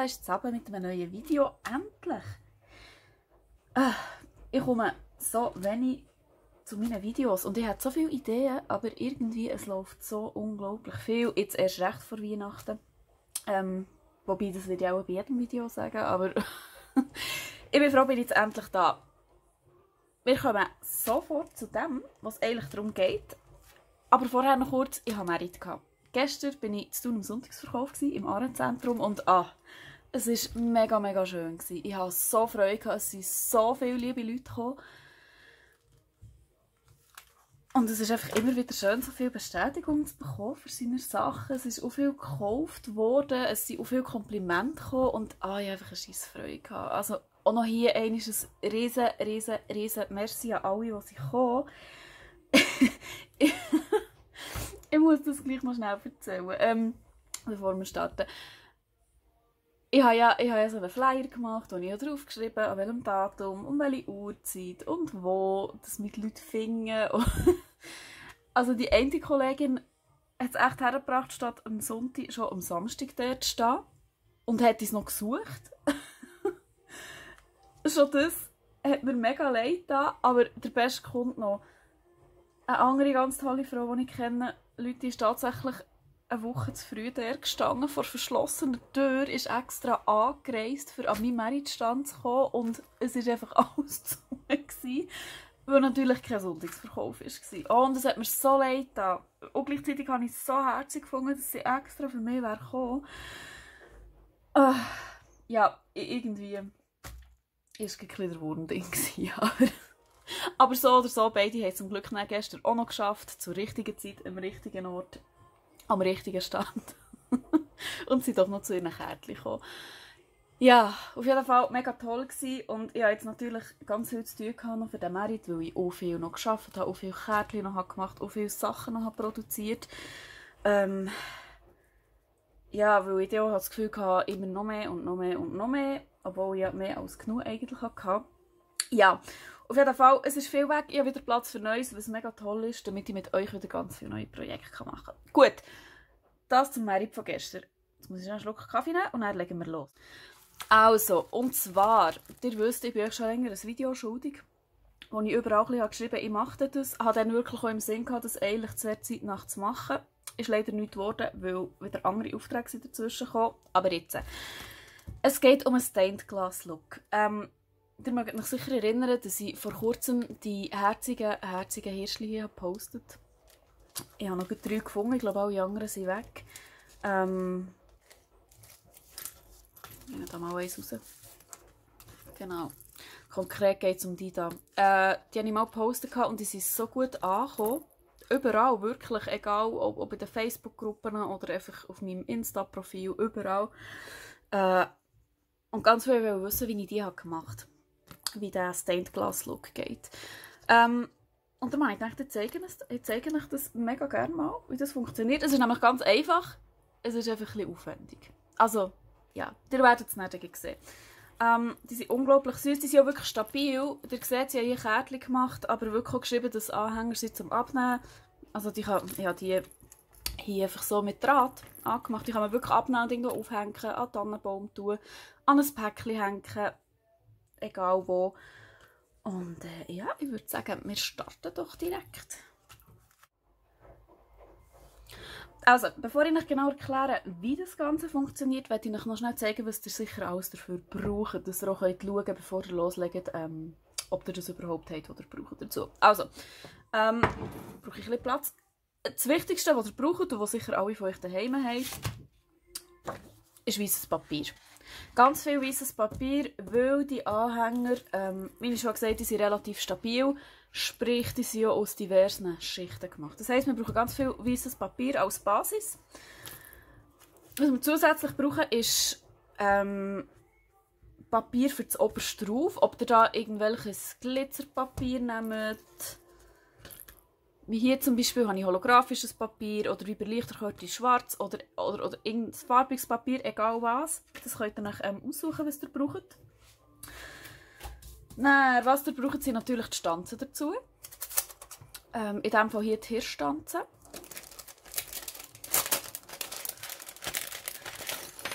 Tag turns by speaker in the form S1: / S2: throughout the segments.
S1: ist zusammen mit einem neuen Video. Endlich! Ich komme so wenig zu meinen Videos und ich habe so viele Ideen, aber irgendwie es läuft so unglaublich viel. Jetzt erst recht vor Weihnachten. Wobei, das würde ich auch bei jedem Video sagen, aber ich bin froh, bin ich jetzt endlich da. Wir kommen sofort zu dem, was eigentlich darum geht. Aber vorher noch kurz, ich hatte Merit. Gestern war ich zu Thun im Sonntagsverkauf im Aarenzentrum und es war mega, mega schön. Ich hatte so Freude, es sind so viele liebe Leute gekommen. Und es ist einfach immer wieder schön, so viel Bestätigung zu bekommen für seine Sachen. Es ist auch viel gekauft worden, es sind auch viele Komplimente gekommen und ich hatte einfach eine scheisse Freude. Also auch noch hier ein riesen Merci an alle, die kommen. Ich muss das gleich noch schnell erzählen, bevor wir starten. Ich habe ja so einen Flyer gemacht, wo ich auch drauf geschrieben habe, an welchem Datum, um welche Uhrzeit und wo, dass mich die Leute finden. Also die eine Kollegin hat es echt hergebracht, statt am Sonntag schon am Samstag dort zu stehen. Und hat es noch gesucht. Schon das hat mir mega leid getan, aber der Beste kommt noch. Eine andere ganz tolle Frau, die ich kenne, Leute, ist tatsächlich eine Woche zu früh dort gestanden, vor verschlossener Tür, ist extra angereist, um an meinen Meritstand zu kommen und es war einfach alles zu, weil natürlich kein Sonntagsverkauf war. Und es hat mir so leid getan. Und gleichzeitig habe ich es so herzig gefunden, dass sie extra für mich gekommen wäre. Ja, irgendwie war es ein bisschen der Wurmding. Aber so oder so, beide haben es zum Glück gestern auch noch geschafft, zur richtigen Zeit, am richtigen Ort, am richtigen Stand. Und sind doch noch zu ihren Kärtchen gekommen. Ja, auf jeden Fall mega toll gewesen. Und ich hatte jetzt natürlich ganz viel zu tun noch für den Merit, weil ich auch viel noch gearbeitet habe, auch viele Kärtchen noch gemacht, auch viele Sachen noch produziert. Ja, weil ich dann auch das Gefühl hatte, immer noch mehr und noch mehr und noch mehr, obwohl ich ja mehr als genug eigentlich hatte. Ja, auf jeden Fall, es ist viel weg, ich habe wieder Platz für Neues, was mega toll ist, damit ich mit euch wieder ganz viele neue Projekte machen kann. Gut, das zum Merit von gestern. Jetzt muss ich noch einen Schluck Kaffee nehmen und dann legen wir los. Also, und zwar, ihr wisst, ich bin euch schon länger ein Video schuldig, wo ich überall ein bisschen geschrieben habe, ich mache das. Ich habe dann wirklich auch im Sinn gehabt, das eigentlich sehr zeitnah zu machen. Ist leider nichts geworden, weil wieder andere Aufträge dazwischen kamen. Aber jetzt. Es geht um einen Stained Glass Look. Ihr mögt euch sicher erinnern, dass ich vor kurzem die herzigen Hirschli hier gepostet habe. Ich habe noch 3 gefunden, ich glaube alle anderen sind weg. Ich nehme da mal eins raus. Genau. Konkret geht es um die da. Die habe ich mal gepostet und die sind so gut angekommen. Überall, wirklich. Egal, ob in den Facebook-Gruppen oder einfach auf meinem Insta-Profil, überall. Und ganz viele wollen wissen, wie ich die gemacht habe. Wie der Stained Glass Look geht. Und dann habe ich gedacht, ich zeige euch das mega gerne mal, wie das funktioniert. Es ist nämlich ganz einfach, es ist einfach ein bisschen aufwendig. Also, ja, ihr werdet es nicht sehen. Die sind unglaublich süß, die sind auch wirklich stabil. Ihr seht, sie haben hier Kärtchen gemacht, aber wirklich auch geschrieben, dass Anhänger sind zum Abnehmen. Also die hier einfach so mit Draht angemacht. Die kann man wirklich abnehmen und irgendwo aufhängen, an den Tannenbaum tun, an ein Päckchen hängen. Egal wo. Und ja, ich würde sagen, wir starten doch direkt. Also, bevor ich euch genau erkläre, wie das Ganze funktioniert, werde ich euch noch schnell zeigen, was ihr sicher alles dafür braucht, dass ihr auch schauen könnt, bevor ihr loslegt, ob ihr das überhaupt habt oder braucht dazu. Also, brauche ich ein bisschen Platz. Das Wichtigste, was ihr braucht und was sicher alle von euch daheim haben, ist weißes Papier. Ganz viel weißes Papier, weil die Anhänger, wie ich schon gesagt habe, die sind relativ stabil, sprich, die sind ja aus diversen Schichten gemacht. Das heisst, wir brauchen ganz viel weißes Papier als Basis. Was wir zusätzlich brauchen, ist Papier für das oberste drauf. Ob ihr da irgendwelches Glitzerpapier nehmt, wie hier zum Beispiel habe ich holographisches Papier oder wie bei Lichterkette schwarz oder irgendein farbiges Papier, egal was. Das könnt ihr nach aussuchen, was ihr braucht. Dann, was ihr braucht, sind natürlich die Stanzen dazu. In diesem Fall hier die Hirschstanzen.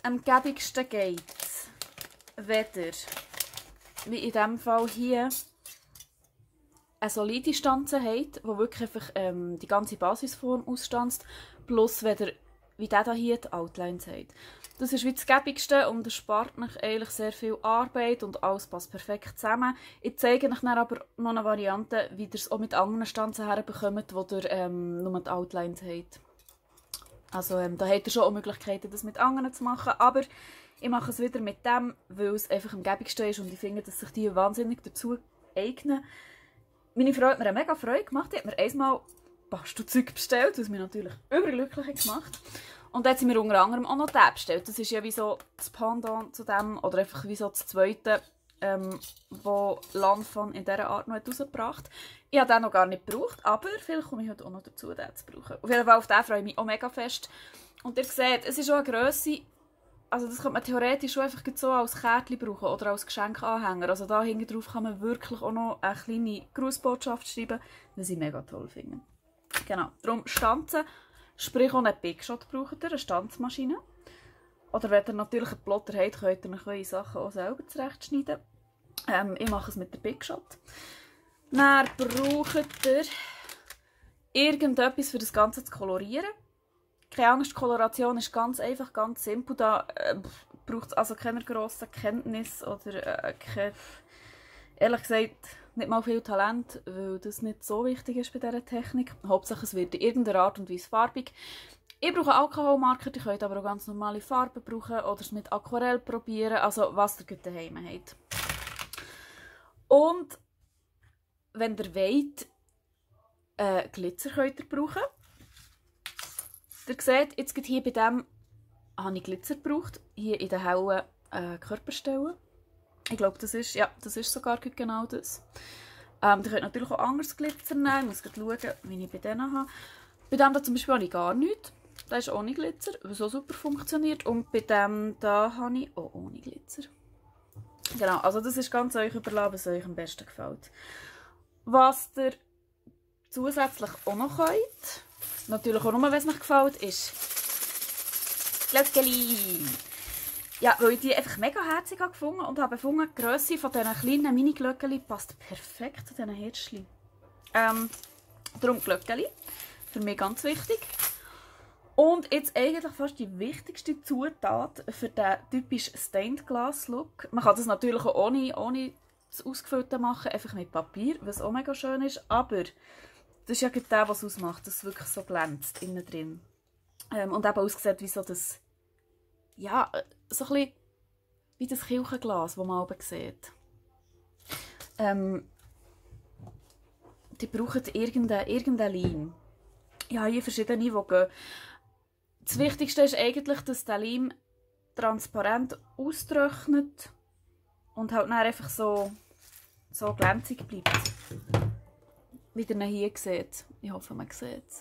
S1: am gäbigsten geht es, weder, wie in diesem Fall hier, eine solide Stanze habt, die wirklich einfach die ganze Basisform ausstanzt, plus weder, wie der hier die Outlines hat. Das ist wie das Gäbigste und es spart euch eigentlich sehr viel Arbeit und alles passt perfekt zusammen. Ich zeige euch dann aber noch eine Variante, wie ihr es auch mit anderen Stanzen herbekommt, wo ihr nur die Outlines habt. Also da habt ihr schon auch Möglichkeiten, das mit anderen zu machen, aber ich mache es wieder mit dem, weil es einfach am gäbigsten ist und ich finde, dass sich die wahnsinnig dazu eignen. Meine Frau hat mir eine mega Freude gemacht, die hat mir einmal Bastelzeug bestellt, was mich natürlich überglücklich gemacht hat. Und dann hat sie mir unter anderem auch noch den bestellt. Das ist ja wie so das Pendant zu dem, oder einfach wie so das zweite, wo Lanfan in dieser Art noch rausgebracht hat. Ich habe den noch gar nicht gebraucht, aber vielleicht komme ich heute auch noch dazu, den zu brauchen. Auf jeden Fall auf den freue ich mich auch mega fest. Und ihr seht, es ist auch eine Grösse, also das könnte man theoretisch schon einfach so als Kärtchen brauchen oder als Geschenkanhänger. Also da hinten drauf kann man wirklich auch noch eine kleine Grußbotschaft schreiben, was ich mega toll finde. Genau, darum Stanzen. Sprich auch einen Big Shot braucht ihr, eine Stanzmaschine. Oder wenn ihr natürlich einen Plotter habt, könnt ihr eure Sachen auch selber zurechtschneiden. Ich mache es mit der Big Shot. Dann braucht ihr irgendetwas, für das Ganze zu kolorieren. Keine Angst, die Koloration ist ganz einfach, ganz simpel. Da braucht es also keine grossen Kenntnisse oder ehrlich gesagt nicht mal viel Talent, weil das nicht so wichtig ist bei dieser Technik. Hauptsache es wird in irgendeiner Art und Weise farbig. Ich brauche Alkoholmarker, die könnt aber auch ganz normale Farben brauchen oder es mit Aquarell probieren, also was ihr gut daheim habt. Und wenn ihr wollt, Glitzer könnt ihr brauchen. Ihr seht, jetzt hier bei dem habe ich Glitzer gebraucht, hier in den hellen Körperstellen. Ich glaube, das ist sogar genau das. Ihr könnt natürlich auch anderes Glitzer nehmen. Ich muss schauen, wie ich bei denen habe. Bei dem da zum Beispiel habe ich gar nichts. Der ist ohne Glitzer, was auch super funktioniert. Und bei dem da habe ich auch ohne Glitzer. Genau, also das ist ganz euch überlassen, was euch am besten gefällt. Was ihr zusätzlich auch noch könnt, natürlich auch nur, wenn es euch gefällt, ist Glöckeli. Ja, weil ich die einfach mega herzig habe gefunden und habe gefunden, die Grösse von diesen kleinen Mini-Glöckeli passt perfekt zu diesen Herzchen. Darum Glöckeli, für mich ganz wichtig. Und jetzt eigentlich fast die wichtigste Zutat für den typischen Stained Glass Look. Man kann das natürlich auch ohne das Ausgefüllte machen, einfach mit Papier, was auch mega schön ist. Aber das ist ja genau das, was es ausmacht, dass es wirklich so glänzt innen drin. Und eben aussieht wie so das, ja, so ein bisschen wie das Kirchenglas, das man oben sieht. Die brauchen irgendeinen Leim. Ja, hier verschiedene, die gehen. Das Wichtigste ist eigentlich, dass der Leim transparent austrocknet und halt dann einfach so glänzig bleibt. Wie ihr ihn hier seht. Ich hoffe, man sieht es.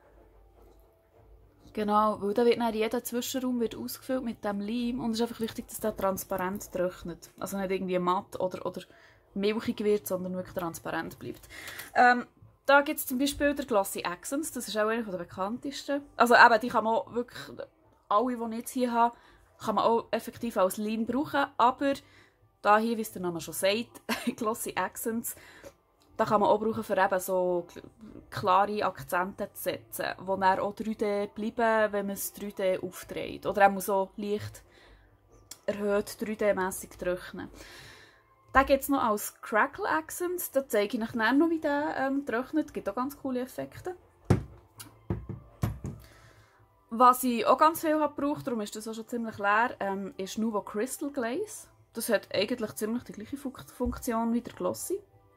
S1: Genau, weil da wird dann jeder Zwischenraum wird ausgefüllt mit dem Leim und es ist einfach wichtig, dass der transparent trocknet. Also nicht irgendwie matt oder milchig wird, sondern wirklich transparent bleibt. Da gibt es zum Beispiel der Glossy Accents, das ist auch einer der bekanntesten. Also eben, die kann man auch wirklich, alle, die ich jetzt hier habe, kann man auch effektiv als Leim brauchen, aber da hier, wie es der Name schon sagt, Glossy Accents, da kann man auch brauchen, für eben so klare Akzente zu setzen, die dann auch 3D bleiben, wenn man es 3D aufdreht. Oder auch so leicht erhöht 3D-mässig trocknen. Den gibt es noch als Crackle Accents. Da zeige ich euch dann noch, wie der trocknet. Es gibt auch ganz coole Effekte. Was ich auch ganz viel habe gebraucht, darum ist das auch schon ziemlich leer, ist Nuvo Crystal Glaze. Das hat eigentlich ziemlich die gleiche Funktion wie der Glossy.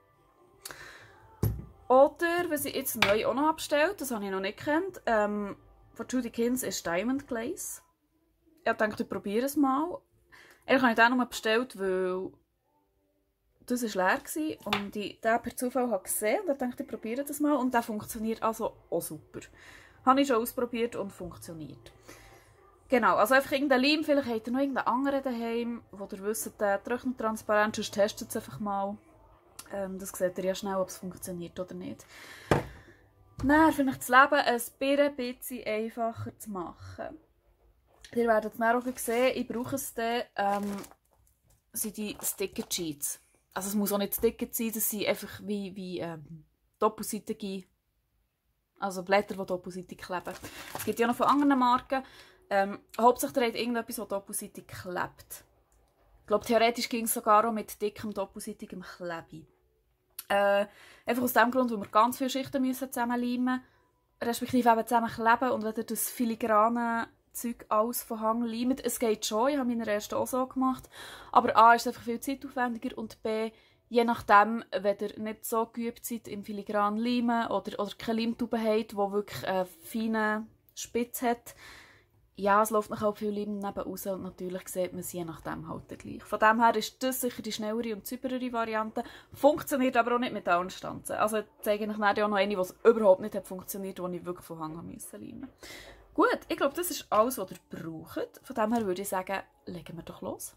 S1: Oder, was ich jetzt neu auch noch bestellt, das habe ich noch nicht gekannt, von Judy Kins ist Diamond Glaze. Ich dachte, ich probiere es mal. Eigentlich habe ich den nur bestellt, weil das war leer und ich den per Zufall habe gesehen und dachte, ich probiere das mal. Und der funktioniert also auch super. Habe ich schon ausprobiert und funktioniert. Genau, also einfach irgendein Leim, vielleicht habt ihr noch irgendeinen anderen daheim, wo ihr wisst, der trocknet transparent, sonst testet es einfach mal. Das seht ihr ja schnell, ob es funktioniert oder nicht. Dann finde ich das Leben ein bisschen einfacher zu machen. Ihr werdet es dann auch sehen, ich brauche es dann, sind die Sticker Sheets. Also es muss auch nicht Sticker sein, das sind einfach wie doppelseitige, also Blätter, die doppelseitig kleben. Es gibt ja noch von anderen Marken. Hauptsächlich ihr habt irgendetwas, das doppelseitig klebt. Ich glaube, theoretisch ging es sogar auch mit dickem, doppelseitigem Klebe. Einfach aus dem Grund, weil wir ganz viele Schichten müssen zusammenleimen müssen, respektive eben zusammenkleben. Und wenn ihr das filigrane Zeug alles von Hang leimt, es geht schon, ich habe meine erste auch so gemacht, aber A, ist es einfach viel zeitaufwendiger und B, je nachdem, wenn ihr nicht so geübt seid im filigranen Leimen oder keine Leimtube habt, die wirklich einen feinen Spitz hat, ja, es läuft noch auch viel Leim neben raus und natürlich sieht man es je nachdem halt gleich. Von dem her ist das sicher die schnellere und sauberere Variante. Funktioniert aber auch nicht mit allen Stanzen. Also zeige ich euch nachher auch noch eine, die überhaupt nicht hat funktioniert, die ich wirklich von Hang an leimen. Gut, ich glaube, das ist alles, was ihr braucht. Von dem her würde ich sagen, legen wir doch los.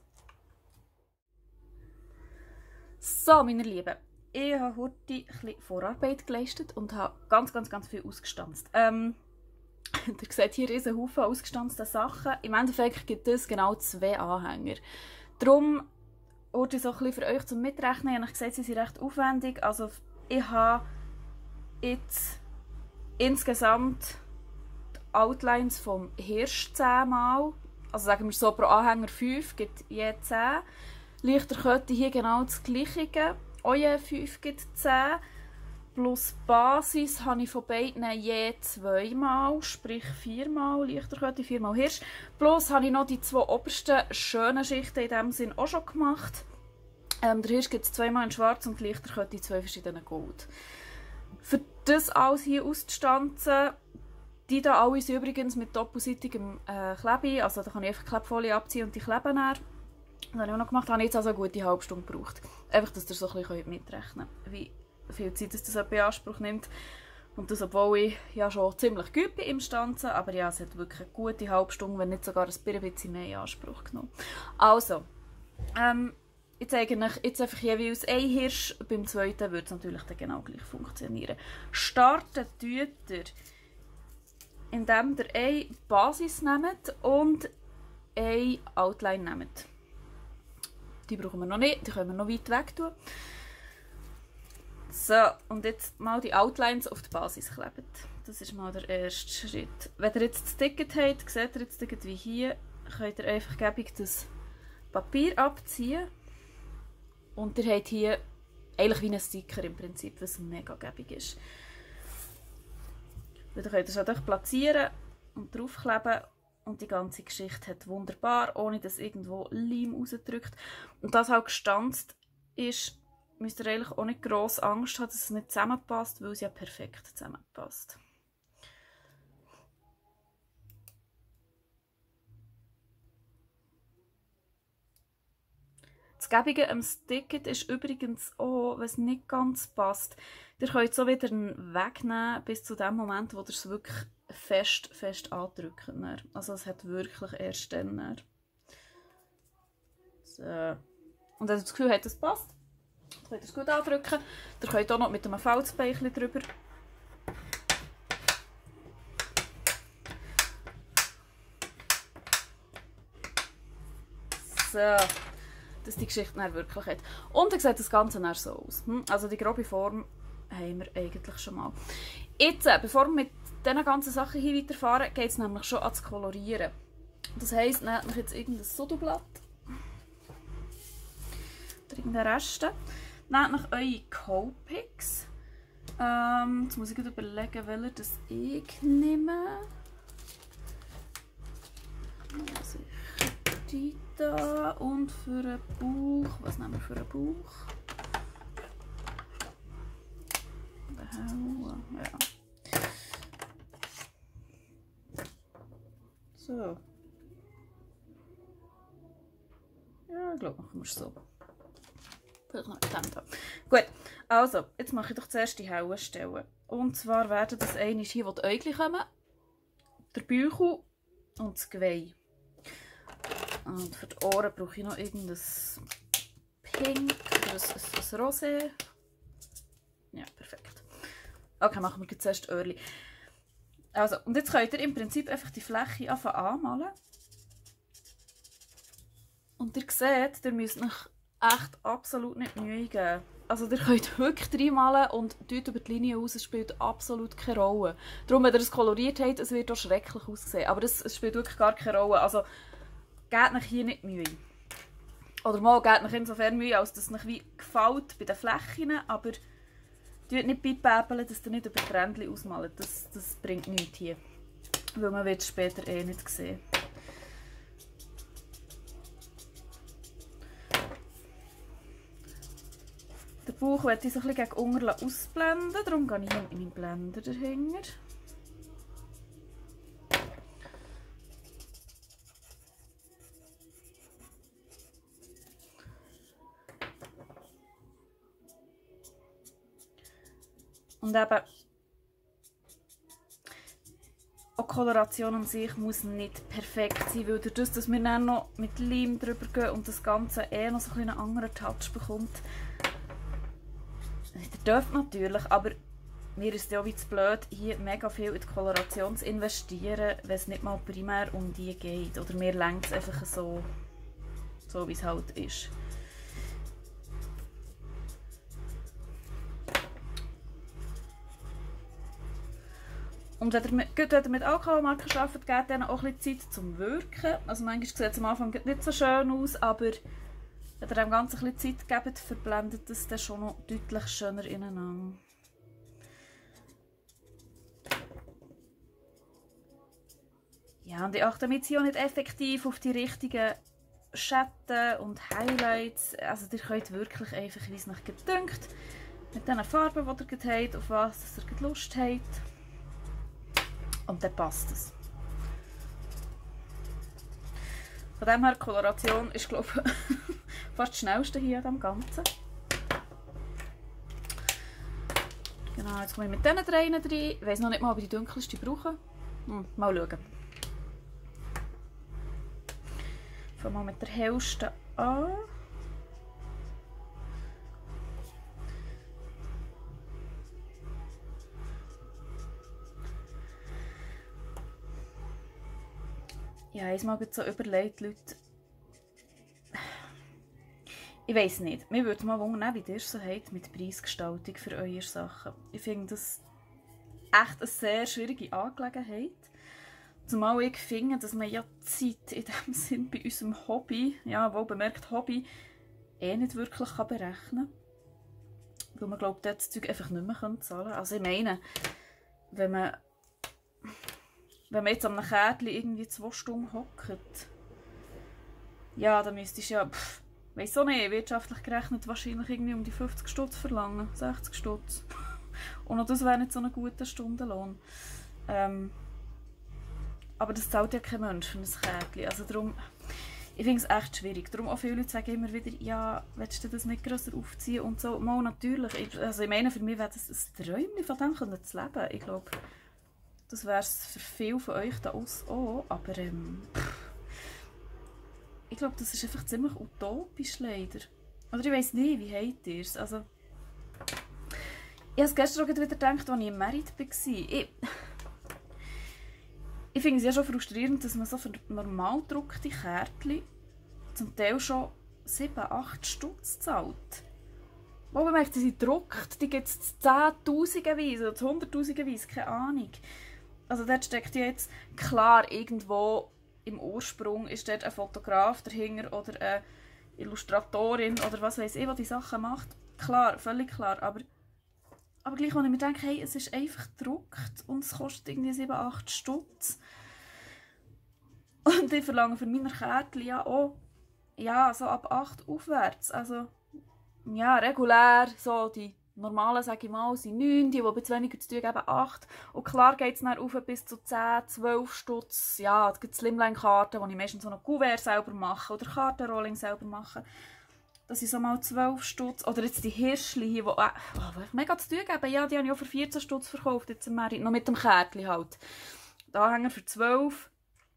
S1: So, meine Lieben, ich habe heute ein bisschen Vorarbeit geleistet und habe ganz viel ausgestanzt. Ihr seht hier riesen Haufen ausgestanzte Sachen. Im Endeffekt gibt es genau 2 Anhänger. Darum wurde ich so ein bisschen für euch zum Mitrechnen. Ich habe gesagt, sie sind recht aufwendig. Also ich habe jetzt insgesamt die Outlines vom Hirsch 10 Mal. Also sagen wir so, pro Anhänger 5 gibt je 10. Lichterkette hier genau das Gleiche. Auch je 5 gibt 10. Plus Basis habe ich von beiden je 2 Mal, sprich 4 Mal Lichterkette, 4 Mal Hirsch. Plus habe ich noch die 2 obersten schönen Schichten in diesem Sinn auch schon gemacht. Der Hirsch gibt es 2 Mal in Schwarz und die Lichterkette in 2 verschiedenen Gold. Für das alles hier auszustanzen, die da alle sind übrigens mit doppelseitigem Klebe. Also da kann ich einfach die Klebfolie abziehen und die kleben dann. Das habe ich auch noch gemacht. Da habe ich jetzt also eine gute halbe Stunde gebraucht. Einfach, dass ihr so ein bisschen mitrechnen könnt, wie viel Zeit das in Anspruch nimmt. Und das, obwohl ich ja schon ziemlich gut bin im Stanzen, aber ja, es hat wirklich eine gute halbe Stunde, wenn nicht sogar ein bisschen mehr in Anspruch genommen. Also, ich zeige euch jetzt einfach jeweils ein Hirsch, beim zweiten wird es natürlich dann genau gleich funktionieren. Starten tut ihr, indem ihr eine Basis nehmt und eine Outline nehmt. Die brauchen wir noch nicht, die können wir noch weit weg tun. So, und jetzt mal die Outlines auf die Basis kleben. Das ist mal der erste Schritt. Wenn ihr jetzt das Ticket habt, seht ihr jetzt wie hier, könnt ihr einfach gäbig das Papier abziehen. Und ihr habt hier eigentlich wie ein Sticker im Prinzip, was mega gäbig ist. Dann könnt ihr es auch platzieren und draufkleben. Und die ganze Geschichte hat wunderbar, ohne dass irgendwo Leim rausdrückt. Und das halt gestanzt ist, müsst ihr eigentlich auch nicht gross Angst haben, dass es nicht zusammenpasst, weil es ja perfekt zusammenpasst. Das Gäbige am Sticket ist übrigens auch, wenn es nicht ganz passt, ihr könnt so wieder wegnehmen bis zu dem Moment, wo ihr es wirklich fest andrückt. Also es hat wirklich erst dann. So. Und wenn ihr das Gefühl habt, es passt, dann könnt ihr es gut andrücken. Ihr könnt auch noch mit einem Falzbeilchen drüber. So, dass die Geschichte dann wirklich hat. Und dann sieht das Ganze dann so aus. Also die grobe Form haben wir eigentlich schon mal. Jetzt, bevor wir mit diesen ganzen Sachen hier weiterfahren, geht es nämlich schon ans Kolorieren. Das heisst, nehmt euch jetzt irgendein Sodoblatt oder irgendeinen Rest. Nehmt euch eure Copics. Jetzt muss ich überlegen, welcher das ich nehme. Ja, sicher die da. Und für einen Bauch. Was nehmen wir für einen Bauch? Ja. So. Ja, ich glaube, machen wir es so. Vielleicht noch mit dem da. Gut, also, jetzt mache ich doch zuerst die hellen Stellen. Und zwar werden das eine hier, wo die Äugel kommen, der Bauch und das Geweih. Und für die Ohren brauche ich noch irgendein Pink oder ein Rosé. Ja, perfekt. Okay, machen wir zuerst die Öhrchen. Also, und jetzt könnt ihr im Prinzip einfach die Fläche anfangen anmalen. Und ihr seht, ihr müsst euch echt absolut nicht Mühe geben. Also ihr könnt wirklich reinmalen und dort über die Linie raus, es spielt absolut keine Rolle. Darum, wenn ihr es koloriert habt, es wird auch schrecklich aussehen. Aber es spielt wirklich gar keine Rolle. Also gebt euch hier nicht Mühe. Oder mal, gebt euch insofern Mühe, als dass es euch wie gefällt bei den Flächen, aber tut nicht beipäbeln, dass ihr nicht über die Rändchen ausmalt. Das bringt nichts hier. Weil man wird es später eh nicht sehen. Den Bauch möchte ich so ein bisschen gegen unten ausblenden, darum gehe ich hier mit meinem Blender dahinter. Und eben, auch die Koloration an sich muss nicht perfekt sein, weil dadurch, dass wir dann noch mit Leim drüber gehen und das Ganze noch so einen anderen Touch bekommt. Ihr dürft natürlich, aber mir ist es ja auch wie zu blöd, hier mega viel in die Koloration zu investieren, wenn es nicht mal primär um die geht. Oder mir reicht es einfach so wie es halt ist. Und wenn ihr mit Alkoholmarken arbeitet, gebt ihnen auch ein bisschen Zeit zum Wirken. Also manchmal sieht es am Anfang nicht so schön aus, aber wenn ihr dem Ganzen ein bisschen Zeit gebt, verblendet es dann schon noch deutlich schöner ineinander. Ja, und ich achte damit hier auch nicht effektiv auf die richtigen Schatten und Highlights. Also ihr könnt wirklich einfach, wie es euch dünkt, mit den Farben, die ihr habt, auf was ihr Lust habt. Und dann passt es. Von dem her, die Koloration ist, glaube ich, fast das Schnellste hier an dem Ganzen. Genau, jetzt komme ich mit diesen drei rein. Ich weiss noch nicht mal, ob ich die dunkelste brauche. Mal schauen. Fangen wir mit der hellsten an. Ja, ich habe mir so überlegt, Leute. Ich weiss nicht. Mir würde mal wundern, wie ihr es so habt mit Preisgestaltung für eure Sachen. Ich finde das echt eine sehr schwierige Angelegenheit. Zumal ich finde, dass man ja Zeit in dem Sinn bei unserem Hobby, ja, wohl bemerkt Hobby, nicht wirklich berechnen kann. Weil man glaubt, das Zeug einfach nicht mehr zahlen kann. Also ich meine, wenn man jetzt an einem Kärtchen irgendwie 2 Stunden hockt, ja, dann müsstest du ja, weiss auch nicht, wirtschaftlich gerechnet wahrscheinlich irgendwie um die 50 Stutz verlangen, 60 Stutz. Und auch das wäre nicht so ein guter Stundenlohn. Aber das zahlt ja kein Mensch für ein Kärtchen. Also darum, ich finde es echt schwierig. Darum auch viele Leute sagen immer wieder, ja, willst du das nicht grösser aufziehen und so. Mal natürlich. Ich meine, für mich wäre das ein Träumchen, von dem zu leben. Ich glaube, das wäre es für viele von euch da aus auch. Aber ich glaube, das ist einfach ziemlich utopisch leider. Oder ich weiss nicht, wie habt ihr es? Also, ich habe es gestern auch wieder gedacht, als ich im Merit war. Ich finde es ja schon frustrierend, dass man so für normal gedruckte Kärtchen zum Teil schon 7-8 Stutz zahlt. Wo man merkt, die sind gedruckt, die gibt es Zehntausendweise oder Hunderttausendeweise, keine Ahnung. Also dort steckt ja jetzt klar irgendwo im Ursprung ist dort ein Fotograf dahinter oder eine Illustratorin oder was weiß ich, die Sachen macht. Klar, völlig klar, aber gleich, wenn ich mir denke, hey, es ist einfach gedruckt und es kostet irgendwie 7-8 Stutz. Und ich verlange für meine Kärtchen ja auch, ja, so ab 8 aufwärts. Also, ja, regulär, so die normalen, sage ich mal, sind 9, die etwas weniger zu tun haben, 8. Und klar geht es dann rauf bis zu 10, 12 Stutz. Ja, es gibt Slimline-Karten, wo ich meistens so noch Kuvert selber mache oder Kartenrolling selber mache. Das sind so mal 12 Stutz. Oder jetzt die Hirschli hier, die mega zu tun haben. Ja, die habe ich auch für 14 Stutz verkauft, jetzt im Merit, noch mit dem Kärtchen halt. Da hängen für 12.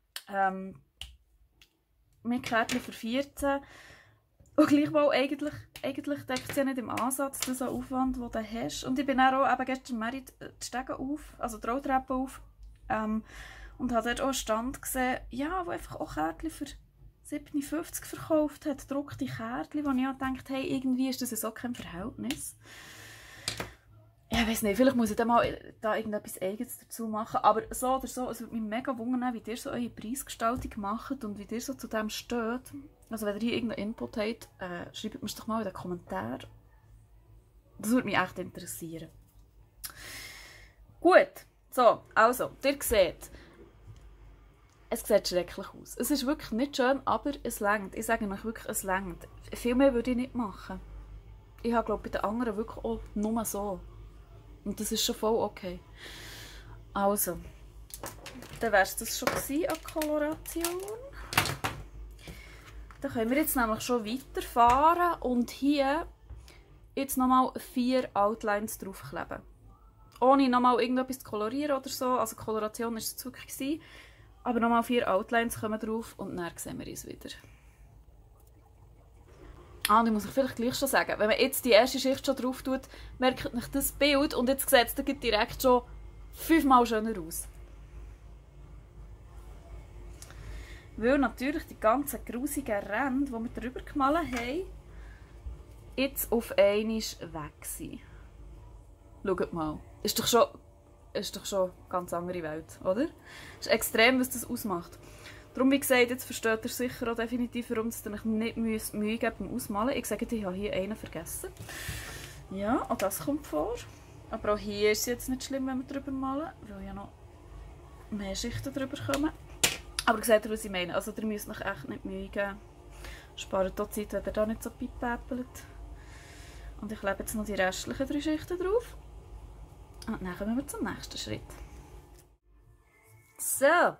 S1: Mit Kärtchen für 14. Und gleichwohl, eigentlich deckt es ja nicht im Ansatz diesen Aufwand, den du hast. Und ich bin dann auch eben gestern im Merit die Stege auf, also die Rolltreppe auf. Und habe dort auch einen Stand gesehen, ja, wo einfach auch Kärtchen für 7,50 verkauft hat, gedruckte Kärtchen, wo ich auch gedacht habe, hey, irgendwie ist das so kein Verhältnis. Ja, ich weiß nicht, vielleicht muss ich dann mal da irgendetwas Eigenes dazu machen, aber so oder so, es würde mich mega wundern, wie ihr so eure Preisgestaltung macht und wie ihr so zu dem steht. Also wenn ihr hier irgendeinen Input habt, schreibt mir es doch mal in den Kommentaren. Das würde mich echt interessieren. Gut, so, also, ihr seht, es sieht schrecklich aus. Es ist wirklich nicht schön, aber es reicht. Ich sage euch wirklich, es reicht. Viel mehr würde ich nicht machen. Ich habe, glaube ich, bei den anderen wirklich auch nur so. Und das ist schon voll okay. Also, dann wäre es das schon gewesen an Koloration. Dann können wir jetzt nämlich schon weiterfahren und hier jetzt nochmal 4 Outlines draufkleben. Ohne nochmal irgendetwas zu kolorieren oder so. Also Koloration war es wirklich gewesen. Aber nochmal 4 Outlines kommen drauf und dann sehen wir uns wieder. Und ich muss euch vielleicht gleich schon sagen, wenn man jetzt die erste Schicht schon drauf tut, merkt euch das Bild und jetzt sieht es direkt schon 5-mal schöner aus. Weil natürlich die ganzen grusigen Ränder, die wir drüber gemalt haben, jetzt auf einmal weg sind. Schaut mal. Ist doch schon eine ganz andere Welt, oder? Es ist extrem, was das ausmacht. Darum, wie gesagt, jetzt versteht ihr sicher auch definitiv, warum ihr euch nicht Mühe gebt beim Ausmalen. Ich sage, ich habe hier einen vergessen. Ja, auch das kommt vor. Aber auch hier ist es jetzt nicht schlimm, wenn wir drüber malen, weil ja noch mehr Schichten drüber kommen. Aber ihr seht, was ich meine. Also ihr müsst euch echt nicht Mühe geben. Spart auch Zeit, wenn ihr da nicht so pipäppelt. Und ich klebe jetzt noch die restlichen 3 Schichten drauf. Und dann kommen wir zum nächsten Schritt. So.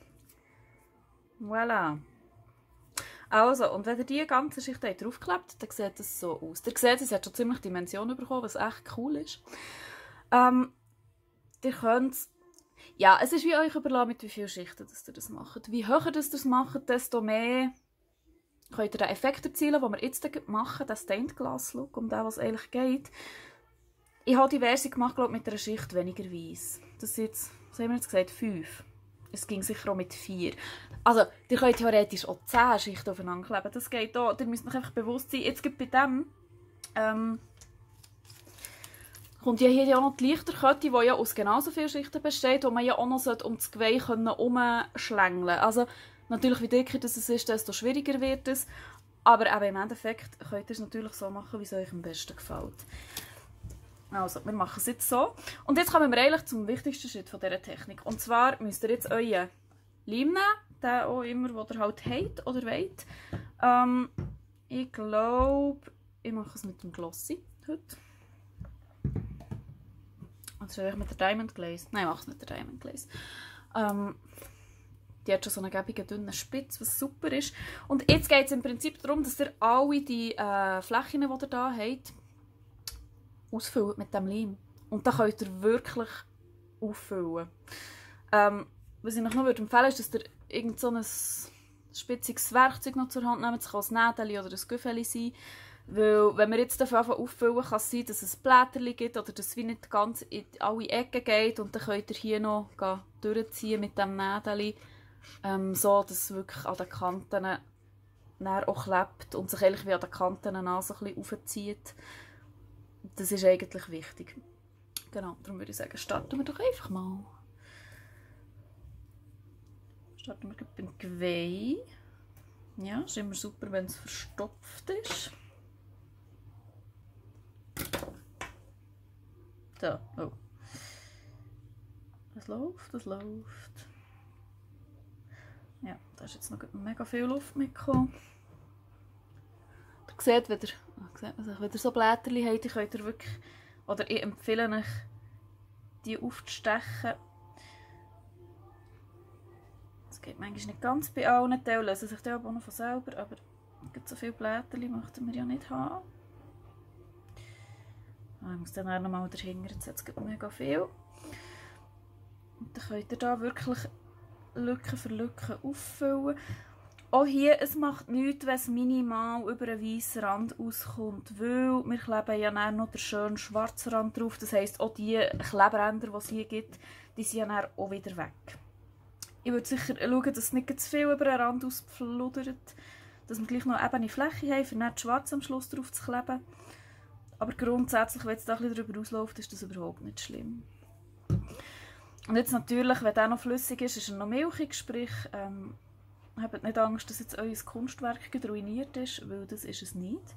S1: Voilà. Also, und wenn ihr die ganze Schicht draufklebt, dann sieht es so aus. Ihr seht, es hat schon ziemlich Dimension bekommen, was echt cool ist. Ihr könnt... Ja, es ist wie euch überlassen, mit wie vielen Schichten ihr das macht. Wie höher ihr das macht, desto mehr könnt ihr den Effekt erzielen, den wir jetzt machen, den Stained Glass Look, um den was es eigentlich geht. Ich habe diverse gemacht, glaube ich, mit einer Schicht weniger Weiss. Das sind jetzt, was haben wir jetzt gesagt, 5. Es ging sicher auch mit 4. Also, ihr könnt theoretisch auch 10 Schichten aufeinander kleben. Das geht auch. Ihr müsst euch einfach bewusst sein, jetzt bei dem kommt ja hier auch noch die Lichterkette, die ja aus genauso vielen Schichten besteht, wo man ja auch noch um das Geweih herumschlängeln kann. Also, natürlich, wie dicker es ist, desto schwieriger wird es. Aber eben im Endeffekt könnt ihr es natürlich so machen, wie es euch am besten gefällt. Also, wir machen es jetzt so. Und jetzt kommen wir eigentlich zum wichtigsten Schritt von dieser Technik. Und zwar müsst ihr jetzt euren Leim nehmen, den auch immer, den ihr halt habt oder wollt. Ich glaube, ich mache es mit dem Glossy heute. Also mit der Diamond Glaze. Nein, ich mache es mit der Diamond Glaze. Die hat schon so einen gäbigen, dünnen Spitz, was super ist. Und jetzt geht es im Prinzip darum, dass ihr alle die Flächen, die ihr hier habt, ausfüllt mit dem Leim. Und da könnt ihr wirklich auffüllen. Was ich euch noch empfehlen würde, ist, dass ihr irgend so ein spitziges Werkzeug noch zur Hand nehmt. Es kann ein Nädeli oder ein Güffeli sein. Weil, wenn wir jetzt auffüllen, kann es sein, dass es Blätterchen gibt oder dass es wie nicht ganz in alle Ecken geht. Und dann könnt ihr hier noch durchziehen mit dem Nädeli, so dass es wirklich an den Kanten auch klebt und sich eigentlich wie an den Kanten an so ein bisschen aufzieht. Das ist eigentlich wichtig. Genau, darum würde ich sagen, starten wir doch einfach mal. Starten wir beim Geweih. Ja, ist immer super, wenn es verstopft ist. So, oh. Das läuft, das läuft. Ja, da ist jetzt noch mega viel Luft mitgekommen. Ihr seht, wenn ihr so Blätterchen habt, könnt ihr wirklich, oder ich empfehle euch, die aufzustechen. Das geht manchmal nicht ganz bei allen Teilen, lösen sich die aber auch noch von selber, aber so viele Blätterchen möchten wir ja nicht haben. Ich muss dann auch noch mal dahinter, jetzt hat es mega viel. Und dann könnt ihr da wirklich Lücke für Lücke auffüllen. Auch hier, es macht nichts, wenn es minimal über einen weißen Rand auskommt, weil wir kleben ja dann noch den schönen schwarzen Rand drauf. Das heisst, auch die Klebränder, die es hier gibt, die sind ja dann auch wieder weg. Ich würde sicher schauen, dass es nicht zu viel über den Rand ausfludert. Dass wir gleich noch eine ebene Fläche haben, um nicht schwarz am Schluss drauf zu kleben. Aber grundsätzlich, wenn es da ein bisschen darüber ausläuft, ist das überhaupt nicht schlimm. Und jetzt natürlich, wenn der noch flüssig ist, ist er noch milchig, sprich, habt nicht Angst, dass jetzt euer Kunstwerk ruiniert ist, weil das ist es nicht.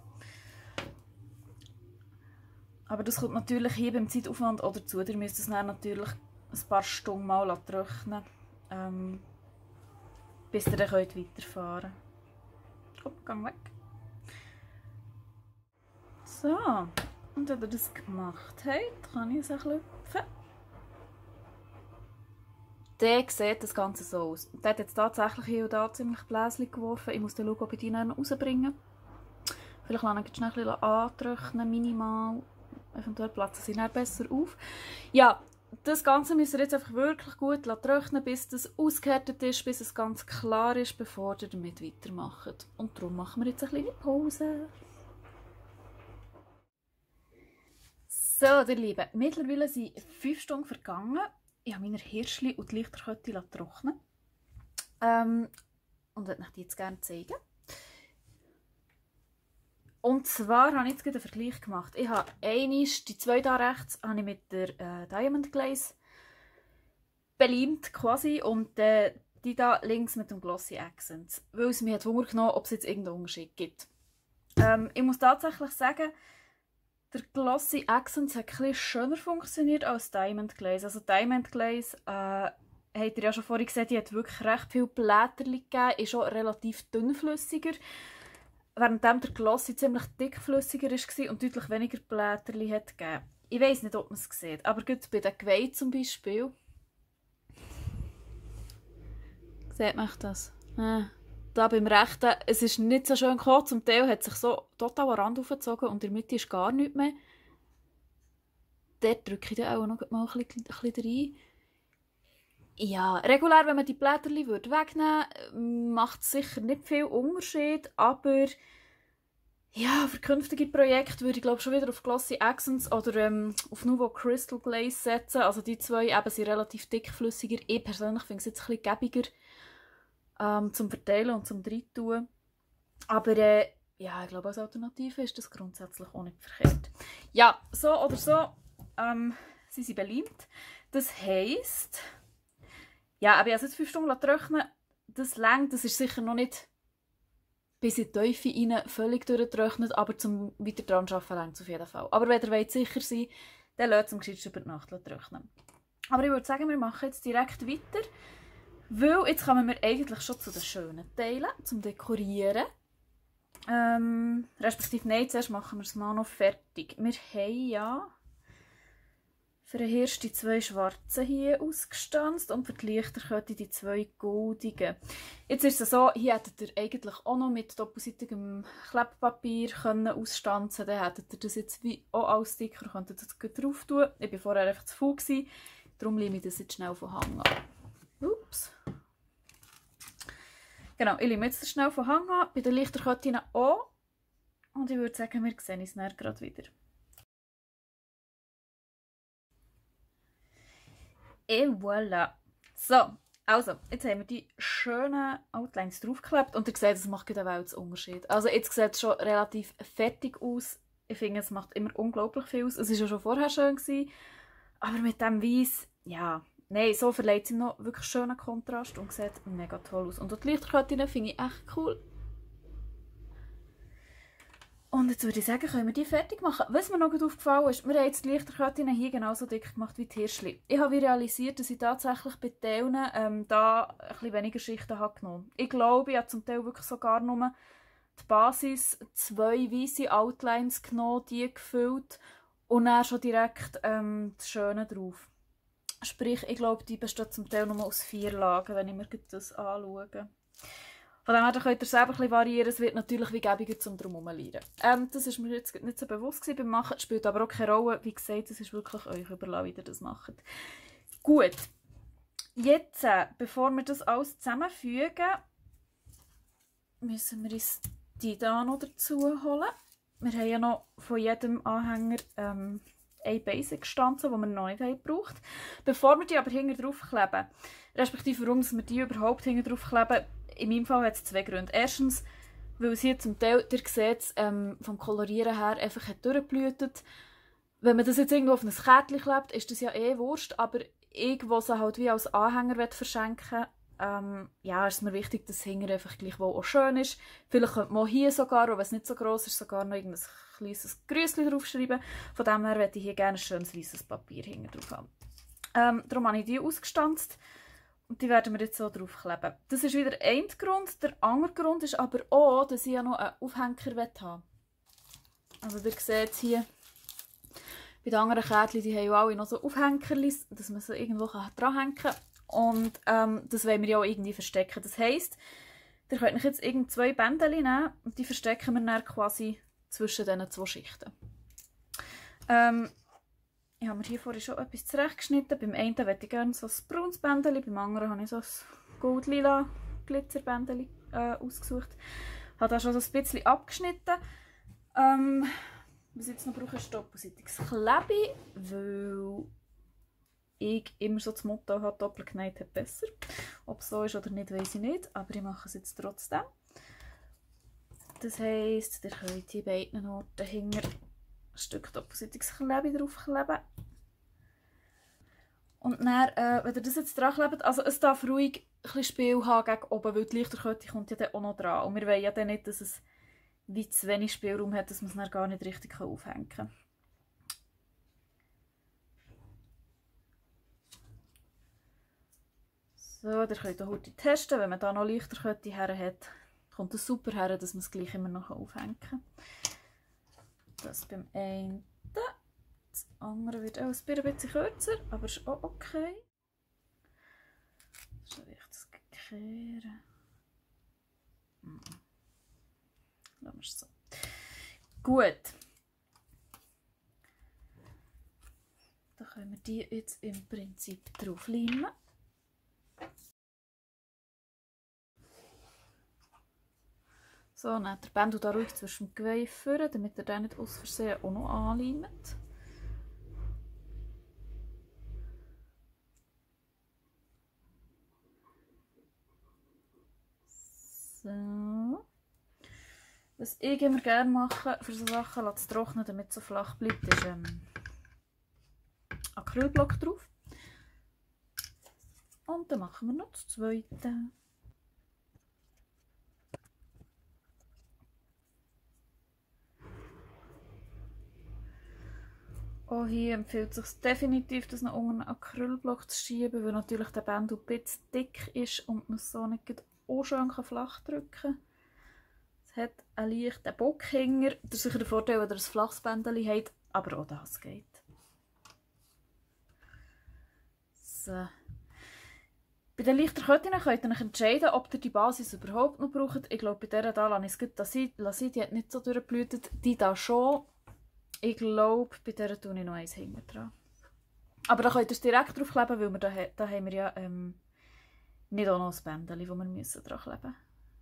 S1: Aber das kommt natürlich hier beim Zeitaufwand auch dazu. Ihr müsst es dann natürlich ein paar Stunden mal trocknen, bis ihr dann weiterfahren könnt. Oh, gang weg. So, und wenn ihr das gemacht habt, kann ich es ein bisschen lüpfen. Dann sieht das Ganze so aus. Der hat jetzt tatsächlich hier und da ziemlich Bläschen geworfen. Ich muss dann schauen, ob ich die noch rausbringe. Vielleicht lasse ich ihn schnell ein bisschen antrocknen, minimal. Eventuell platzen sie dann besser auf. Ja, das Ganze müsst ihr jetzt einfach wirklich gut trocknen, bis das ausgehärtet ist, bis es ganz klar ist, bevor ihr damit weitermacht. Und darum machen wir jetzt eine kleine Pause. So, ihr Lieben, mittlerweile sind 5 Stunden vergangen. Ich habe meine Hirschli und die Lichterkette trocknen. Und möchte euch die jetzt gerne zeigen. Und zwar habe ich jetzt einen Vergleich gemacht. Ich habe die 2 hier rechts habe ich mit der Diamond Glaze beleimt quasi und die da links mit dem Glossy Accents. Weil es mir Wunder genommen, ob es jetzt irgendeinen Unterschied gibt. Ich muss tatsächlich sagen, der Glossy Accents hat etwas schöner funktioniert als Diamond Glaze. Also Diamond Glaze, habt ihr ja schon vorhin gesehen, die hat wirklich recht viele Blätterchen gegeben, ist auch relativ dünnflüssiger. Während der Glossy ziemlich dickflüssiger war und deutlich weniger Blätterchen hat gegeben. Ich weiss nicht, ob man es sieht, aber gerade bei den Geweih zum Beispiel. Sieht man das? Da beim rechten, es ist nicht so schön gekommen. Zum Teil hat sich so total an Rand aufgezogen und in der Mitte ist gar nichts mehr. Dort drücke ich dann auch noch mal ein bisschen rein. Ja, regulär, wenn man die Blätterchen wegnehmen würde, macht es sicher nicht viel Unterschied, aber ja, für künftige Projekte würde ich glaube schon wieder auf Glossy Accents oder auf Nouveau Crystal Glaze setzen. Also die zwei eben sind relativ dickflüssiger. Ich persönlich finde es jetzt ein bisschen gäbiger zum Verteilen und zum Reintun. Aber ja, ich glaube als Alternative ist das grundsätzlich auch nicht verkehrt. Ja, so oder so, sie sind beleimt. Das heisst, ja, aber ich habe jetzt 5 Stunden trocknen. Das reicht, das ist sicher noch nicht bis in die Teufel rein völlig durchgetrocknet, aber zum weiter dran arbeiten reicht es auf jeden Fall. Aber wenn ihr sicher sein wollt, dann lasst es am geschicktesten über die Nacht trocknen. Aber ich würde sagen, wir machen jetzt direkt weiter, weil jetzt kommen wir eigentlich schon zu den schönen Teilen, zum Dekorieren. Respektive nein, zuerst machen wir es mal noch fertig. Wir haben ja für den Hirsch die 2 schwarzen hier ausgestanzt und für die Lichterkette die 2 goldigen. Jetzt ist es so, hier hättet ihr eigentlich auch noch mit doppelseitigem Klebpapier ausstanzen können. Dann hättet ihr das jetzt wie auch als Sticker, könntet das gut drauf tun. Ich war vorher einfach zu faul, darum lehne ich das jetzt schnell von Hang an. Ups. Genau, ich lehne jetzt schnell von Hang an, bei den Lichterketten auch. Und ich würde sagen, wir sehen uns dann gerade wieder. Et voilà. So, also, jetzt haben wir die schönen Outlines draufgeklebt und ihr seht, es macht einen Weltunterschied. Also jetzt sieht es schon relativ fertig aus. Ich finde, es macht immer unglaublich viel aus. Es war ja schon vorher schön gewesen, aber mit dem Weiss, ja, nein, so verleiht es ihm noch wirklich schönen Kontrast und sieht mega toll aus. Und die Lichterketten finde ich echt cool. Und jetzt würde ich sagen, können wir die fertig machen. Was mir noch gut aufgefallen ist, wir haben jetzt die Lichterketten hier genauso dick gemacht wie die Hirschli. Ich habe realisiert, dass ich tatsächlich bei Teilen da ein bisschen weniger Schichten habe genommen. Ich glaube, ich habe zum Teil wirklich sogar nur die Basis 2 weisse Outlines genommen, die gefüllt und dann schon direkt das Schöne drauf. Sprich, ich glaube, die besteht zum Teil nur aus 4 Lagen, wenn ich mir das anschaue. Von dem her könnt ihr selber ein bisschen variieren. Es wird natürlich wie gäbiger zum Drumherum lernen. Das war mir jetzt nicht so bewusst beim Machen. Das spielt aber auch keine Rolle. Wie gesagt, es ist wirklich euch überlassen, wie ihr das macht. Gut. Jetzt, bevor wir das alles zusammenfügen, müssen wir uns die hier noch dazu holen. Wir haben ja noch von jedem Anhänger eine Basic-Stanze, die wir noch nicht gebraucht haben. Bevor wir die aber hinten drauf kleben, respektive warum wir die überhaupt hinten drauf kleben, in meinem Fall hat es 2 Gründe. Erstens, weil es hier zum Teil, ihr seht es, vom Kolorieren her einfach hat durchgeblutet. Wenn man das jetzt irgendwo auf ein Kärtchen klebt, ist das ja eh wurscht, aber ich, die sie halt wie als Anhänger verschenken will, ja, ist es mir wichtig, dass es hinten einfach gleichwohl auch schön ist. Vielleicht könnte man hier sogar, auch wenn es nicht so gross ist, sogar noch irgendein kleines Grüßchen draufschreiben. Von dem her möchte ich hier gerne ein schönes weißes Papier hinten drauf haben. Darum habe ich die ausgestanzt und die werden wir jetzt so draufkleben. Das ist wieder ein Grund. Der andere Grund ist aber auch, dass ich ja noch einen Aufhänger haben will. Also ihr seht hier, bei den anderen Kärtchen, die haben ja alle noch so Aufhängerchen, dass man sie irgendwo dranhängen kann. Und das wollen wir ja auch irgendwie verstecken. Das heisst, ihr könnt euch jetzt irgend 2 Bändchen nehmen und die verstecken wir dann quasi zwischen diesen 2 Schichten. Ich habe mir hier vorhin schon etwas zurechtgeschnitten. Beim einen möchte ich gerne so ein braunes Bändchen, beim anderen habe ich so ein gold-lila Glitzerbändchen ausgesucht. Ich habe da schon so ein bisschen abgeschnitten. Was ich jetzt noch brauche, ist doppelseitiges Klebe, weil ich immer so das Motto habe, doppelt genäht hat besser. Ob es so ist oder nicht, weiß ich nicht, aber ich mache es jetzt trotzdem. Das heisst, ihr könnt hier beiden Orten hinter ein Stück doppelseitiges Klebe draufkleben. Und dann, wenn ihr das jetzt dran klebt, also es darf ruhig ein bisschen Spiel haben gegen oben, weil die Lichterkette kommt ja dann auch noch dran. Und wir wollen ja dann nicht, dass es wie zu wenig Spielraum hat, dass man es dann gar nicht richtig aufhängen kann. So, ihr könnt auch heute testen, wenn man da noch Lichterkette her hat, kommt es super her, dass man es gleich immer noch aufhängen kann. Das beim einen. Das andere wird auch ein bisschen kürzer, aber ist auch okay. So wie ich das kehren. Lassen wir es so. Gut. Dann können wir die jetzt im Prinzip drauf limen. So, dann der Bändel da ruhig zwischen dem Geweih führen, damit er den nicht aus Versehen auch noch anleimt. So. Was ich immer gerne mache, für so Sachen zu trocknen, damit es so flach bleibt, ist Acrylblock drauf. Und dann machen wir noch das zweite. Auch hier empfiehlt es sich definitiv, das noch unter einen Acrylblock zu schieben, weil natürlich der Bändel ein bisschen dick ist und man es so nicht auch schön flach drücken kann. Es hat einen leichten Bockhinger. Das ist sicher der Vorteil, wenn ihr ein flaches Bändchen habt, aber auch das geht. So. Bei den leichten Ketten könnt ihr euch entscheiden, ob ihr die Basis überhaupt noch braucht. Ich glaube, bei dieser hier lasse ich es gut sein, die hat nicht so durchgeblutet. Die da schon. Ich glaube, bei dieser tue ich noch eins hinten dran. Aber da könnt ihr es direkt drauf kleben, weil wir da haben wir ja nicht auch noch ein Bändchen, das wir dran kleben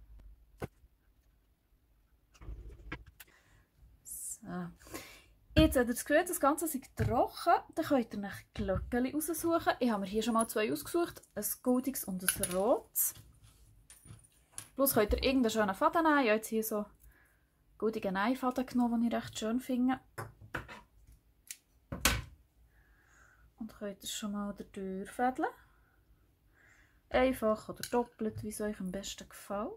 S1: müssen. So. Jetzt, wenn ihr das Gefühl, das Ganze ist trocken, dann könnt ihr nach Glöckchen raussuchen. Ich habe mir hier schon mal 2 ausgesucht, ein goldiges und ein rotes. Plus könnt ihr irgendeinen schönen Faden nehmen. Ich habe jetzt hier so goldigen Neifaden genommen, den ich recht schön finde. Und könnt ihr schon mal durchfädeln. Einfach oder doppelt, wie es euch am besten gefällt.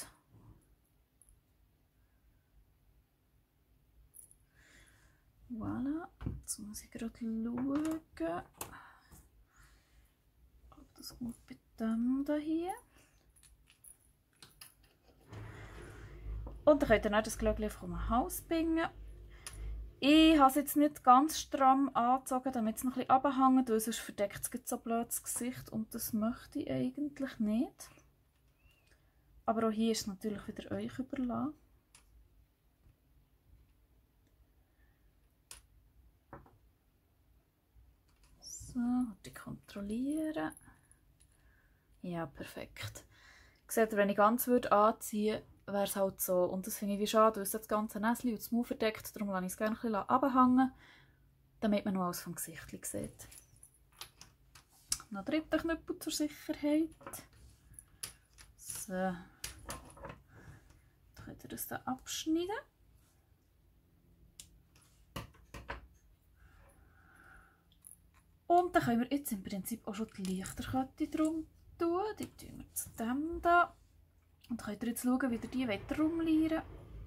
S1: Voilà, jetzt muss ich gerade schauen, ob das gut bei dem hier. Und dann könnt ihr dann das Glöckchen einfach um den Hals binden. Ich habe es jetzt nicht ganz stramm angezogen, damit es noch ein bisschen runterhängt, weil sonst verdeckt es so blöd das Gesicht und das möchte ich eigentlich nicht. Aber auch hier ist es natürlich wieder euch überlassen. So, die kontrollieren. Ja, perfekt. Seht ihr, wenn ich ganz anziehen würde, wäre es halt so. Und das finde ich wie schade, weil es das ganze Näschen und das Maul verdeckt. Darum lasse ich es gerne ein bisschen runterhängen. damit man noch alles vom Gesicht sieht. Noch dritter Knüppel zur Sicherheit. So. Dann könnt ihr das hier abschneiden. Und dann können wir jetzt im Prinzip auch schon die Lichterkette drum tun. Die tun wir zu dem da. Und dann könnt ihr jetzt schauen, wie ihr die weiter rumleiern.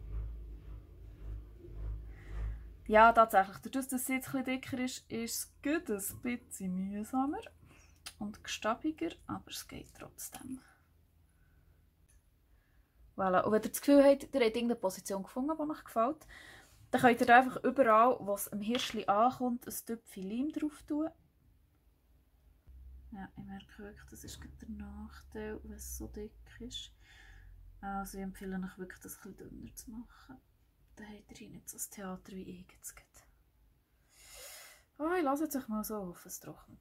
S1: Ja, tatsächlich, dadurch, dass es jetzt etwas dicker ist, ist es gut ein bisschen mühsamer und gestabiger, aber es geht trotzdem. Voilà. Und wenn ihr das Gefühl habt, ihr habt irgendeine Position gefunden, die euch gefällt, dann könnt ihr einfach überall, wo es am Hirschli ankommt, ein Töpfchen Leim drauf tun. Ja, ich merke wirklich, das ist der Nachteil, wenn es so dick ist. Also ich empfehle euch wirklich, das etwas dünner zu machen. Dann habt ihr hier nicht so ein Theater wie ich jetzt. Oh, ich lasse es euch mal so auf, es trocknet.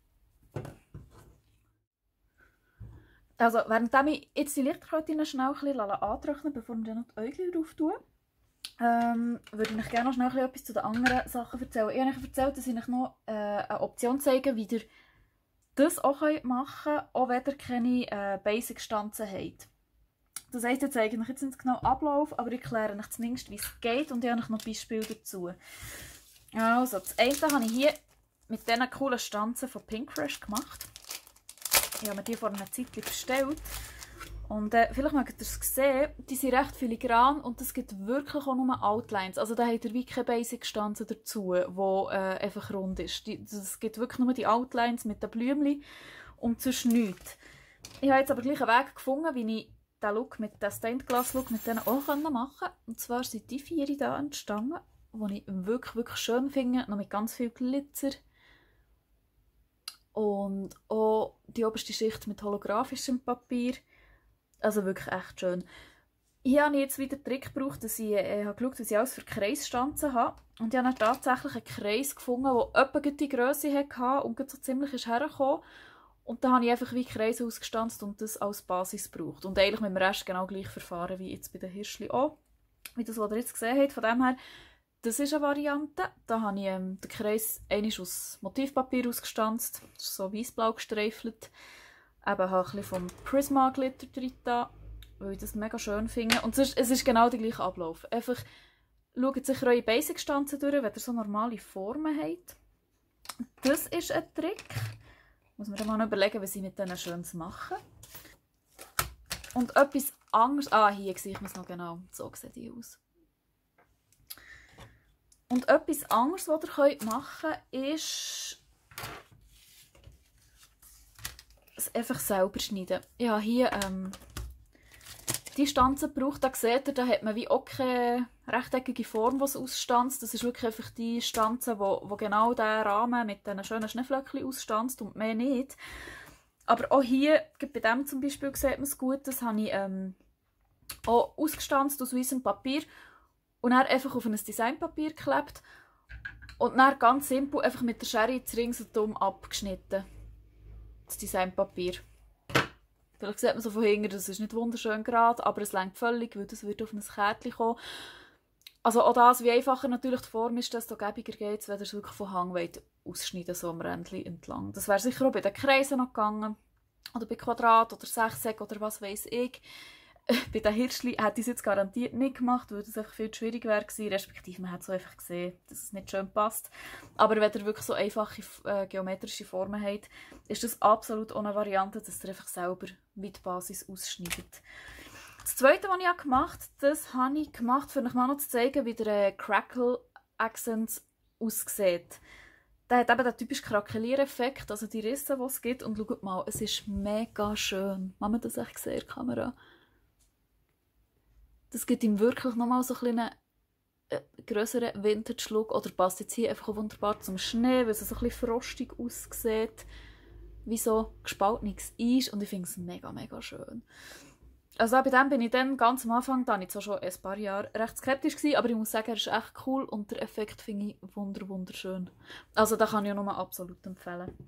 S1: Also, während ich jetzt die Lichterkette schnell ein bisschen antrocknen, bevor wir dann noch die Äugel drauf tun, würde ich euch gerne noch schnell etwas zu den anderen Sachen erzählen. Ich habe euch erzählt, dass ich euch noch eine Option zeige, wie ihr das auch machen könnt, auch wenn ihr keine Basic-Stanzen habt. Das heisst, ich zeige euch jetzt nicht genau Ablauf, aber ich erkläre euch zumindest, wie es geht und ich habe euch noch Beispiele dazu. Also, das eine habe ich hier mit diesen coolen Stanzen von Pinkfresh gemacht. Ich habe mir die vor einer Zeit bestellt. Und vielleicht mögt ihr es sehen, die sind recht filigran und es gibt wirklich auch nur Outlines. Also da habt ihr wie keine Basic-Stanze dazu, die einfach rund ist. Es gibt wirklich nur die Outlines mit den Blümchen und sonst nichts. Ich habe jetzt aber gleich einen Weg gefunden, wie ich den Look mit dem Stained Glass Look mit denen auch machen kann. Und zwar sind die 4 hier entstanden, die ich wirklich schön finde, noch mit ganz viel Glitzer. Und auch die oberste Schicht mit holographischem Papier. Also wirklich echt schön. Hier habe ich jetzt wieder den Trick gebraucht, dass ich habe geschaut, was ich alles für Kreisstanzen habe. Und ich habe dann tatsächlich einen Kreis gefunden, der etwa die Grösse hatte und so ziemlich hergekommen. Und dann habe ich einfach wie Kreise ausgestanzt und das als Basis gebraucht. Und eigentlich mit dem Rest genau gleich verfahren wie jetzt bei den Hirschli auch. Wie das, was ihr jetzt gesehen habt. Von dem her, das ist eine Variante. Da habe ich den Kreis einmal aus Motivpapier ausgestanzt. Das ist so weißblau gestreifelt. Eben habe ein bisschen vom Prisma Glitter drin, weil ich das mega schön finde. Und es ist genau der gleiche Ablauf. Einfach schaut sicher eure Basic-Stanzen durch, wenn ihr so normale Formen habt. Das ist ein Trick. Muss man dann mal überlegen, was ich mit denen Schönes mache. Und etwas anderes... Ah, hier sehe ich es noch genau. So sehen die aus. Und etwas anderes, was ihr machen könnt, ist... es einfach selber schneiden. Ich habe hier die Stanze gebraucht. Da seht ihr, da hat man wie auch keine rechteckige Form, die es ausstanzt. Das ist wirklich einfach die Stanze, wo genau diesen Rahmen mit diesen schönen Schneeflöckchen ausstanzt und mehr nicht. Aber auch hier, bei dem zum Beispiel, sieht man es gut. Das habe ich auch ausgestanzt aus weißem Papier und dann einfach auf ein Designpapier geklebt und dann ganz simpel einfach mit der Schere jetzt ringsherum abgeschnitten. Das Designpapier. Vielleicht sieht man so von hinten, das ist nicht wunderschön gerade, aber es reicht völlig, weil das wird auf ein Kärtchen kommen. Also auch das, wie einfacher natürlich die Form ist, desto gäbiger geht es, wenn ihr es wirklich von Hang ausschneiden so am Rändchen entlang. Das wäre sicher auch bei den Kreisen noch gegangen. Oder bei Quadrat oder Sechseck oder was weiß ich. Bei den Hirschli hätte ich es jetzt garantiert nicht gemacht, weil das einfach viel zu schwierig wäre gewesen, respektive man hat so einfach gesehen, dass es nicht schön passt. Aber wenn ihr wirklich so einfache geometrische Formen habt, ist das absolut ohne Variante, dass ihr einfach selber mit Basis ausschneidet. Das Zweite, was ich gemacht habe, das habe ich gemacht, um euch mal noch zu zeigen, wie der Crackle Accent aussieht. Der hat eben den typischen Krakeliereffekt, also die Risse, die es gibt. Und schaut mal, es ist mega schön. Kann man das echt sehen in der Kamera? Das gibt ihm wirklich nochmal so einen grösseren Vintage-Look. Oder passt jetzt hier einfach wunderbar zum Schnee, weil es so ein bisschen frostig aussieht. Wie so gespaltenes Eis. Und ich finde es mega, mega schön. Also bei dem bin ich dann ganz am Anfang, da war ich zwar schon ein paar Jahre recht skeptisch gewesen, aber ich muss sagen, er ist echt cool und der Effekt finde ich wunderschön. Also da kann ich nur absolut empfehlen.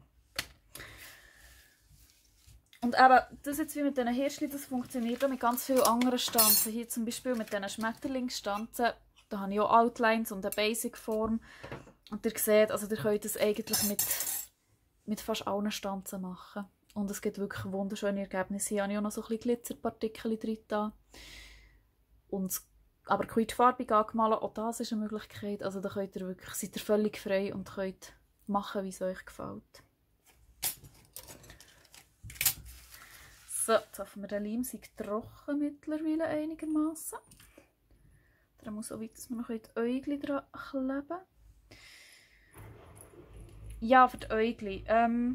S1: Und eben, das jetzt wie mit diesen Hirschli, das funktioniert auch mit ganz vielen anderen Stanzen. Hier zum Beispiel mit diesen Schmetterlingsstanzen, da habe ich auch Outlines und eine Basic-Form. Und ihr seht, also ihr könnt es eigentlich mit fast allen Stanzen machen. Und es gibt wirklich wunderschöne Ergebnisse. Hier habe ich auch noch so ein bisschen Glitzerpartikel drin. Und aber quietschfarbig angemalt, auch das ist eine Möglichkeit. Also da könnt ihr wirklich, seid ihr völlig frei und könnt machen, wie es euch gefällt. So, jetzt hoffen wir, der Leim sei trocken mittlerweile einigermaßen. Der muss so weit, dass wir noch die Äugel dran kleben. Ja, für die Äugel.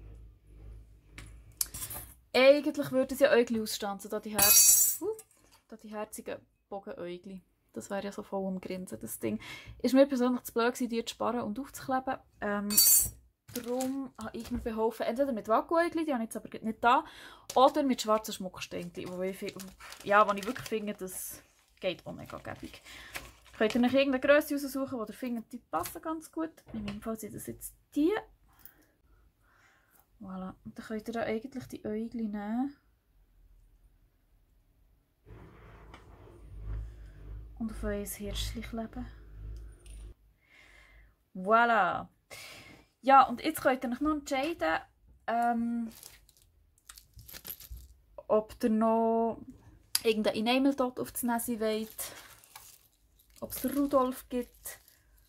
S1: Eigentlich würde es ja Äugel ausstanzen, da die herzigen Bogenäugel. Das wäre ja so voll umgrinsen, das Ding. Ist mir persönlich zu blöd gewesen, die zu sparen und aufzukleben. Darum habe ich mir beholfen, entweder mit Wackeläugli, die habe ich jetzt aber nicht da, oder mit schwarzen Schmucksteinchen, wo ich wirklich finde, das geht auch mega gäbig. Könnt ihr euch irgendeine Grösse raussuchen, die ihr findet, die passen ganz gut. In meinem Fall sind das jetzt die. Voilà. Und dann könnt ihr da eigentlich die Äugel nehmen. Und auf euer Hirschchen kleben. Voilà. Ja, und jetzt könnt ihr euch noch entscheiden, ob ihr noch irgendeinen Enamel dort auf das Näschen wollt. Ob es den Rudolf gibt.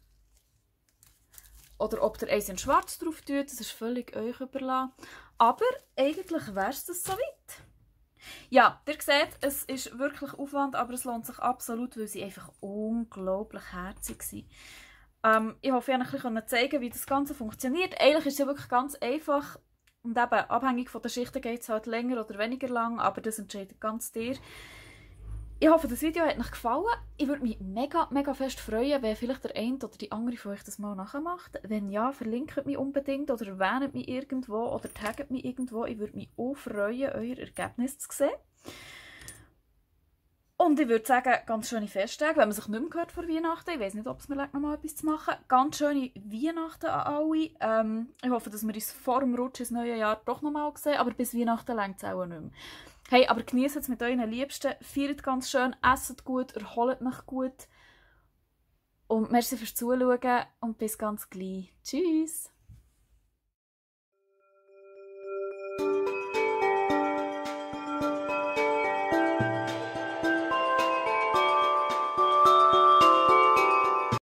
S1: Oder ob ihr eins in schwarz drauf tut. Das ist völlig euch überlassen. Aber eigentlich wäre es das soweit. Ja, ihr seht, es ist wirklich Aufwand, aber es lohnt sich absolut, weil sie einfach unglaublich herzig sind. Ich hoffe, ich konnte euch zeigen, wie das Ganze funktioniert. Eigentlich ist es ja wirklich ganz einfach. Und eben, abhängig von der Schichten geht es halt länger oder weniger lang, aber das entscheidet ganz dir. Ich hoffe, das Video hat euch gefallen. Ich würde mich mega, mega fest freuen, wenn vielleicht der eine oder die andere von euch das mal nachmacht. Wenn ja, verlinkt mich unbedingt oder erwähnt mich irgendwo oder taggt mich irgendwo. Ich würde mich auch freuen, euer Ergebnis zu sehen. Und ich würde sagen, ganz schöne Festtage, wenn man sich nicht mehr hört vor Weihnachten. Ich weiß nicht, ob es mir noch mal etwas zu machen. Ganz schöne Weihnachten an alle. Ich hoffe, dass wir uns vor dem Rutsch ins neue Jahr doch noch mal sehen, aber bis Weihnachten reicht es auch nicht mehr. Hey, aber genießt es mit euren Liebsten, feiert ganz schön, esst gut, erholt euch gut. Und merci fürs Zuschauen und bis ganz gleich. Tschüss!